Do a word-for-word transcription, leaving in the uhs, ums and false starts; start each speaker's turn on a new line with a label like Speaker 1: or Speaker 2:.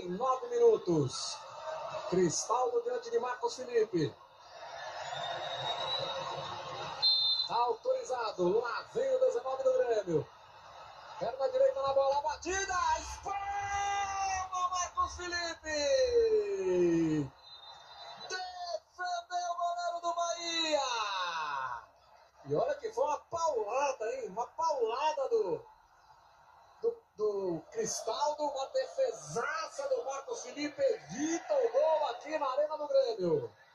Speaker 1: em nove minutos. Cristaldo diante de Marcos Felipe. Tá autorizado. Lá vem o dezenove do Grêmio. Perna direita na bola, batida. Espalma Marcos Felipe. Defendeu o goleiro do Bahia. E olha que foi uma paulada, hein? Uma paulada do, do, do Cristaldo. Uma defesaça do Marcos Felipe. Evita o gol aqui na Arena do Grêmio.